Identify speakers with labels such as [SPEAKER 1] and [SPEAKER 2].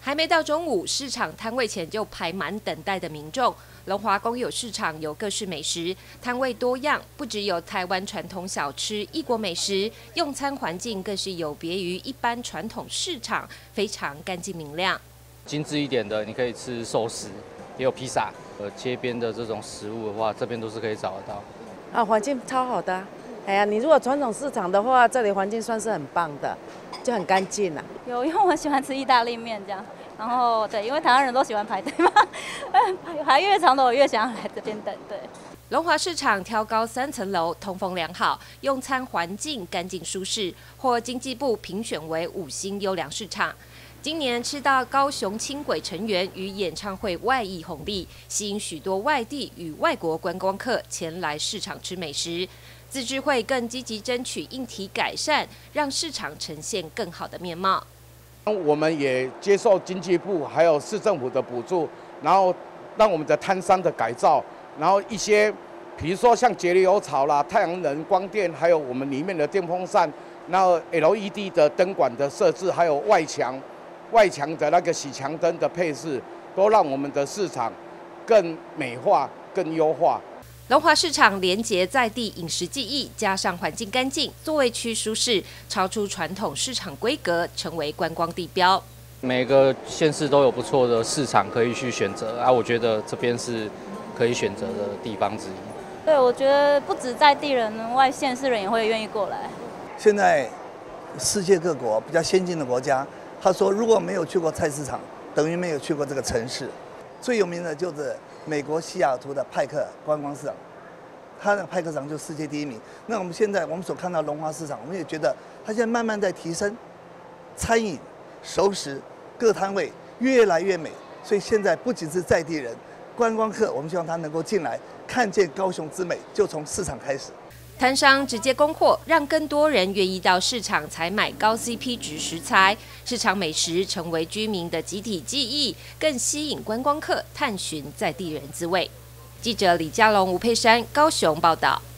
[SPEAKER 1] 还没到中午，市场摊位前就排满等待的民众。龙华公有市场有各式美食，摊位多样，不只有台湾传统小吃、异国美食，用餐环境更是有别于一般传统市场，非常干净明亮。
[SPEAKER 2] 精致一点的，你可以吃寿司，也有披萨。街边的这种食物的话，这边都是可以找得到。
[SPEAKER 3] 啊，环境超好的啊。哎呀，你如果传统市场的话，这里环境算是很棒的，就很干净啊。
[SPEAKER 4] 有，因为我喜欢吃意大利面这样，然后对，因为台湾人都喜欢排队嘛，排越长的我越想要来这边等。对，
[SPEAKER 1] 龙华市场挑高3层楼，通风良好，用餐环境干净舒适，获经济部评选为5星优良市场。今年吃到高雄轻轨成员与演唱会外溢红利，吸引许多外地与外国观光客前来市场吃美食。自治会更积极争取硬体改善，让市场呈现更好的面貌。
[SPEAKER 5] 我们也接受经济部还有市政府的补助，然后让我们的摊商的改造，然后一些比如说像节流槽啦、太阳能光电，还有我们里面的电风扇，然后 LED 的灯管的设置，还有外墙的那个洗墙灯的配饰，都让我们的市场更美化、更优化。
[SPEAKER 1] 龙华市场连结在地饮食技艺，加上环境干净、座位区舒适，超出传统市场规格，成为观光地标。
[SPEAKER 2] 每个县市都有不错的市场可以去选择啊，我觉得这边是可以选择的地方之一。
[SPEAKER 4] 对，我觉得不止在地人，外县市人也会愿意过来。
[SPEAKER 6] 现在世界各国比较先进的国家，他说如果没有去过菜市场，等于没有去过这个城市。最有名的就是美国西雅图的派克观光市场，它的派克场就世界第1名。那我们现在所看到龙华市场，我们也觉得它现在慢慢在提升，餐饮、熟食各摊位越来越美。所以现在不仅是在地人、观光客，我们希望他能够进来看见高雄之美，就从市场开始。
[SPEAKER 1] 摊商直接供货，让更多人愿意到市场采买高 CP 值食材，市场美食成为居民的集体记忆，更吸引观光客探寻在地人滋味。记者李佳龙、吴佩珊高雄报道。